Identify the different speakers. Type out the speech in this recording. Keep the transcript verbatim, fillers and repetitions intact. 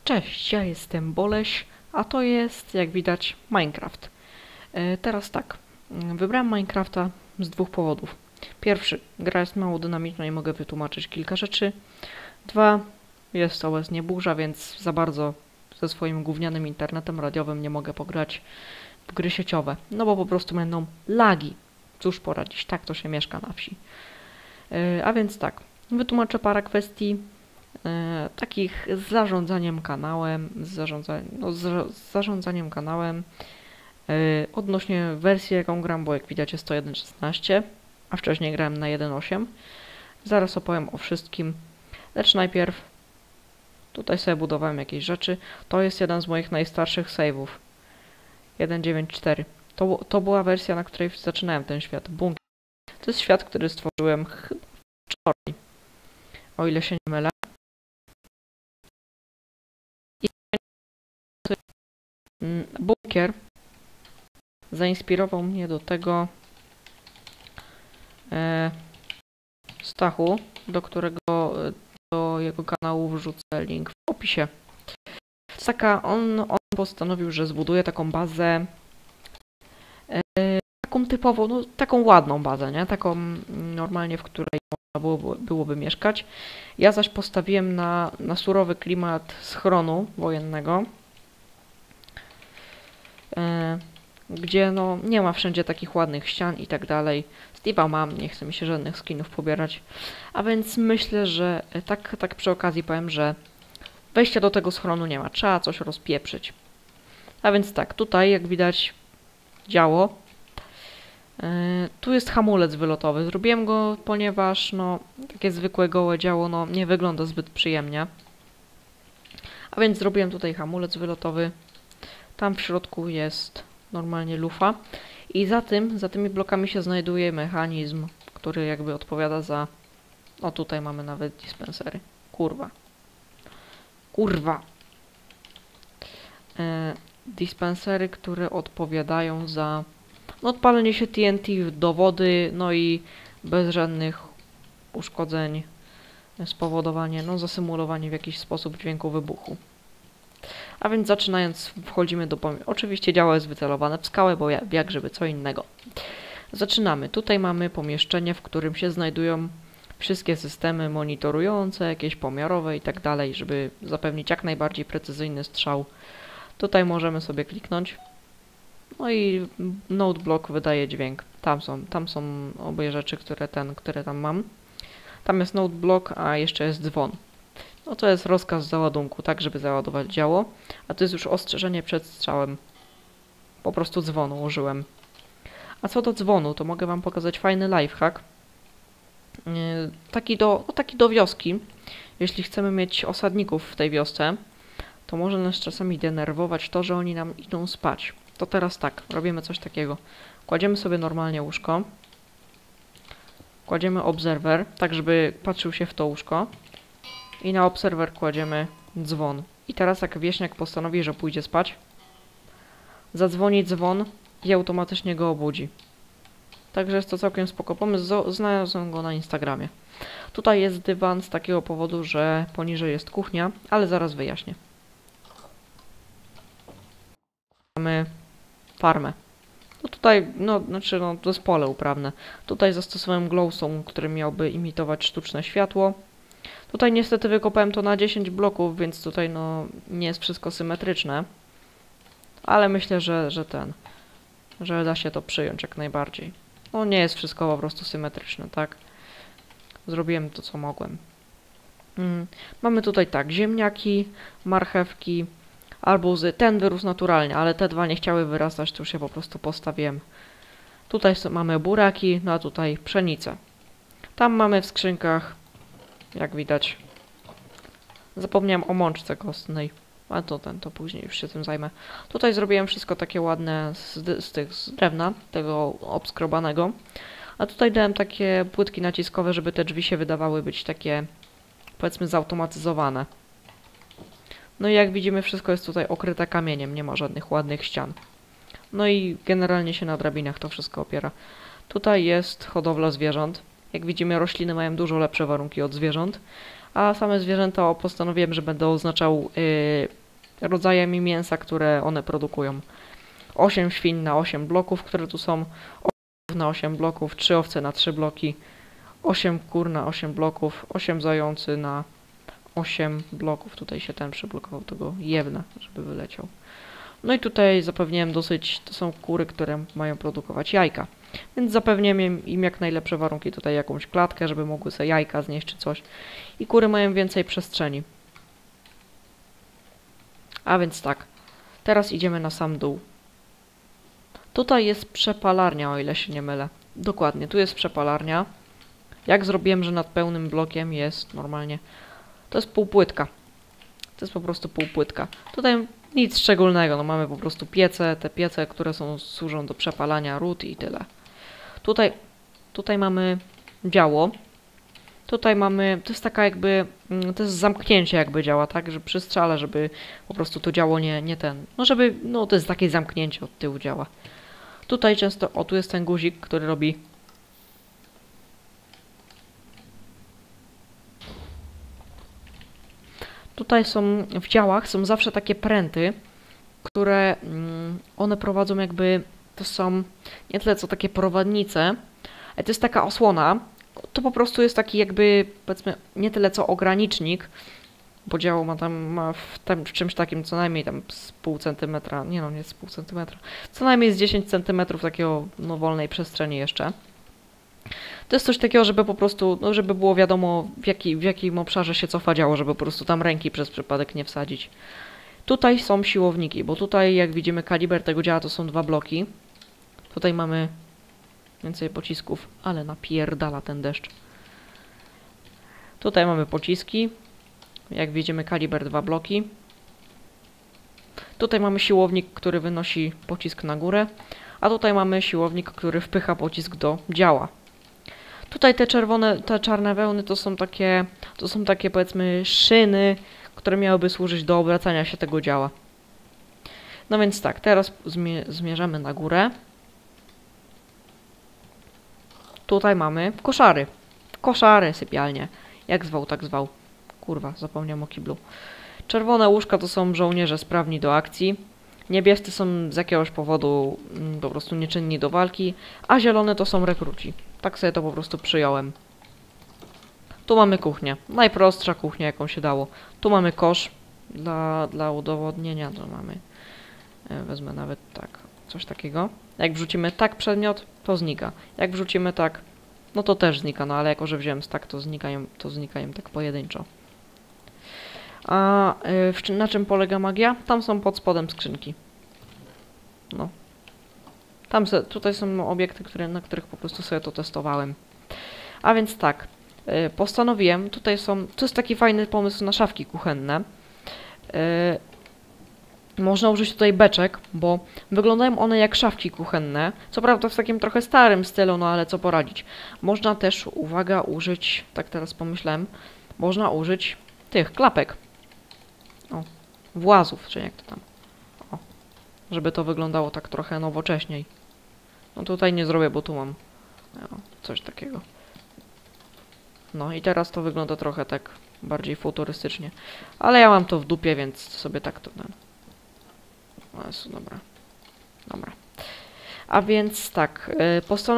Speaker 1: Cześć, ja jestem Boleś, a to jest, jak widać, Minecraft. E, teraz tak, wybrałem Minecrafta z dwóch powodów. Pierwszy, gra jest mało dynamiczna i mogę wytłumaczyć kilka rzeczy. Dwa, jest obecnie burza, więc za bardzo ze swoim gównianym internetem radiowym nie mogę pograć w gry sieciowe. No bo po prostu będą lagi. Cóż poradzić, tak to się mieszka na wsi. E, a więc tak, wytłumaczę parę kwestii. E, takich z zarządzaniem kanałem, z, zarządza no, z, z zarządzaniem kanałem e, odnośnie wersji, jaką gram, bo jak widać jest to jeden szesnaście, a wcześniej grałem na jeden osiem. Zaraz opowiem o wszystkim, lecz najpierw tutaj sobie budowałem jakieś rzeczy. To jest jeden z moich najstarszych save'ów. jeden dziewięć cztery. To, to była wersja, na której zaczynałem ten świat. Bunkier. To jest świat, który stworzyłem wczoraj, o ile się nie mylę. Bunkier zainspirował mnie do tego e, Stachu, do którego do jego kanału wrzucę link w opisie. Taka, on, on postanowił, że zbuduje taką bazę, e, taką typową, no, taką ładną bazę, nie? Taką normalnie, w której można było, byłoby mieszkać. Ja zaś postawiłem na, na surowy klimat schronu wojennego. Gdzie no nie ma wszędzie takich ładnych ścian i tak dalej. Steve'a mam, nie chce mi się żadnych skinów pobierać. A więc myślę, że tak, tak przy okazji powiem, że wejścia do tego schronu nie ma. Trzeba coś rozpieprzyć. A więc tak, tutaj jak widać działo. Yy, tu jest hamulec wylotowy. Zrobiłem go, ponieważ no takie zwykłe gołe działo no nie wygląda zbyt przyjemnie. A więc zrobiłem tutaj hamulec wylotowy. Tam w środku jest normalnie lufa i za tym, za tymi blokami się znajduje mechanizm, który jakby odpowiada za... O, tutaj mamy nawet dispensery. Kurwa. Kurwa. E, dispensery, które odpowiadają za no, odpalenie się T N T do wody, no i bez żadnych uszkodzeń spowodowanie, no zasymulowanie w jakiś sposób dźwięku wybuchu. A więc zaczynając wchodzimy do pomieszczenia. Oczywiście działo jest wycelowane w skałę, bo jak żeby co innego. Zaczynamy. Tutaj mamy pomieszczenie, w którym się znajdują wszystkie systemy monitorujące, jakieś pomiarowe i tak dalej, żeby zapewnić jak najbardziej precyzyjny strzał. Tutaj możemy sobie kliknąć. No i node block wydaje dźwięk. Tam są, tam są obie rzeczy, które, ten, które tam mam. Tam jest node block, a jeszcze jest dzwon. No to jest rozkaz załadunku, tak żeby załadować działo, a to jest już ostrzeżenie przed strzałem. Po prostu dzwonu użyłem. A co do dzwonu, to mogę wam pokazać fajny lifehack. Yy, taki, do, no taki do wioski. Jeśli chcemy mieć osadników w tej wiosce, to może nas czasami denerwować to, że oni nam idą spać. To teraz tak, robimy coś takiego. Kładziemy sobie normalnie łóżko. Kładziemy obserwer, tak żeby patrzył się w to łóżko. I na obserwer kładziemy dzwon. I teraz jak wieśniak postanowi, że pójdzie spać, zadzwoni dzwon i automatycznie go obudzi. Także jest to całkiem spoko pomysł. Znalazłem go na Instagramie. Tutaj jest dywan z takiego powodu, że poniżej jest kuchnia, ale zaraz wyjaśnię. Mamy farmę. No tutaj, no, znaczy, no, to jest pole uprawne. Tutaj zastosowałem glowstone, który miałby imitować sztuczne światło. Tutaj niestety wykopałem to na dziesięć bloków, więc tutaj no nie jest wszystko symetryczne. Ale myślę, że, że ten, że da się to przyjąć jak najbardziej. No nie jest wszystko po prostu symetryczne, tak? Zrobiłem to, co mogłem. Mm. Mamy tutaj tak, ziemniaki, marchewki, arbuzy. Ten wyrósł naturalnie, ale te dwa nie chciały wyrastać, to już się po prostu postawiłem. Tutaj mamy buraki, no a tutaj pszenicę. Tam mamy w skrzynkach, jak widać. Zapomniałem o mączce kostnej. A to ten, to później już się tym zajmę. Tutaj zrobiłem wszystko takie ładne z, z tych z drewna, tego obskrobanego. A tutaj dałem takie płytki naciskowe, żeby te drzwi się wydawały być takie, powiedzmy, zautomatyzowane. No i jak widzimy, wszystko jest tutaj okryte kamieniem, nie ma żadnych ładnych ścian. No i generalnie się na drabinach to wszystko opiera. Tutaj jest hodowla zwierząt. Jak widzimy, rośliny mają dużo lepsze warunki od zwierząt. A same zwierzęta postanowiłem, że będę oznaczał yy, rodzajami mięsa, które one produkują. osiem świń na osiem bloków, które tu są, osiem na osiem bloków, trzy owce na trzy bloki, osiem kur na osiem bloków, osiem zający na osiem bloków. Tutaj się ten przyblokował, tego jewna, żeby wyleciał. No i tutaj zapewniłem dosyć, to są kury, które mają produkować jajka. Więc zapewniłem im, im jak najlepsze warunki, tutaj jakąś klatkę, żeby mogły sobie jajka znieść czy coś. I kury mają więcej przestrzeni. A więc tak, teraz idziemy na sam dół. Tutaj jest przepalarnia, o ile się nie mylę. Dokładnie, tu jest przepalarnia. Jak zrobiłem, że nad pełnym blokiem jest normalnie. To jest półpłytka. To jest po prostu półpłytka. Tutaj nic szczególnego, no mamy po prostu piece, te piece, które są, służą do przepalania ród i tyle. Tutaj, tutaj mamy działo. Tutaj mamy, to jest taka jakby, to jest zamknięcie jakby działa, tak, że przy strzale, żeby po prostu to działo nie, nie ten, no żeby, no to jest takie zamknięcie od tyłu działa. Tutaj często, o tu jest ten guzik, który robi tutaj są, w działach są zawsze takie pręty, które mm, one prowadzą jakby, to są nie tyle co takie prowadnice, ale to jest taka osłona, to po prostu jest taki jakby, powiedzmy, nie tyle co ogranicznik, bo działo ma tam, ma w, tam, w czymś takim co najmniej tam z pół centymetra, nie no, nie z pół centymetra, co najmniej z dziesięć centymetrów takiego, no, wolnej przestrzeni jeszcze. To jest coś takiego, żeby po prostu, no, żeby było wiadomo w, jaki, w jakim obszarze się cofa działo, żeby po prostu tam ręki przez przypadek nie wsadzić. Tutaj są siłowniki, bo tutaj jak widzimy kaliber tego działa to są dwa bloki. Tutaj mamy więcej pocisków, ale napierdala ten deszcz. Tutaj mamy pociski. Jak widzimy kaliber dwa bloki. Tutaj mamy siłownik, który wynosi pocisk na górę. A tutaj mamy siłownik, który wpycha pocisk do działa. Tutaj te czerwone, te czarne wełny to są takie, to są takie powiedzmy szyny, które miałyby służyć do obracania się tego działa. No więc tak, teraz zmie zmierzamy na górę. Tutaj mamy koszary. Koszary, sypialnie. Jak zwał, tak zwał. Kurwa, zapomniałem o kiblu. Czerwone łóżka to są żołnierze sprawni do akcji. Niebiescy są z jakiegoś powodu mm, po prostu nieczynni do walki. A zielone to są rekruci. Tak sobie to po prostu przyjąłem. Tu mamy kuchnię. Najprostsza kuchnia, jaką się dało. Tu mamy kosz. Dla, dla udowodnienia to mamy. E, wezmę nawet tak. Coś takiego. Jak wrzucimy tak przedmiot, to znika. Jak wrzucimy tak, no to też znika. No ale jako, że wziąłem tak, to znikają, to znikają tak pojedynczo. A y, w, na czym polega magia? Tam są pod spodem skrzynki. No. Tam se, tutaj są obiekty, które, na których po prostu sobie to testowałem. A więc tak. Y, postanowiłem, tutaj są, to jest taki fajny pomysł na szafki kuchenne. Y, można użyć tutaj beczek, bo wyglądają one jak szafki kuchenne. Co prawda w takim trochę starym stylu, no ale co poradzić. Można też, uwaga, użyć, tak teraz pomyślałem, można użyć tych klapek. O, włazów, czy jak to tam. O, żeby to wyglądało tak trochę nowocześniej. No tutaj nie zrobię, bo tu mam o, coś takiego. No i teraz to wygląda trochę tak bardziej futurystycznie. Ale ja mam to w dupie, więc sobie tak to dam. O Jezu, dobra. Dobra. A więc tak, yy, postanowiłem